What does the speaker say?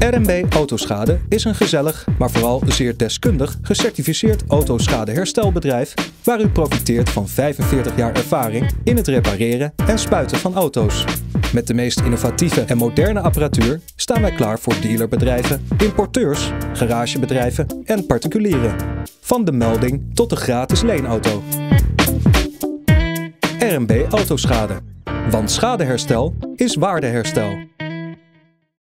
R&B Autoschade is een gezellig, maar vooral zeer deskundig gecertificeerd autoschadeherstelbedrijf waar u profiteert van 45 jaar ervaring in het repareren en spuiten van auto's. Met de meest innovatieve en moderne apparatuur staan wij klaar voor dealerbedrijven, importeurs, garagebedrijven en particulieren. Van de melding tot de gratis leenauto. R&B Autoschade. Want schadeherstel is waardeherstel.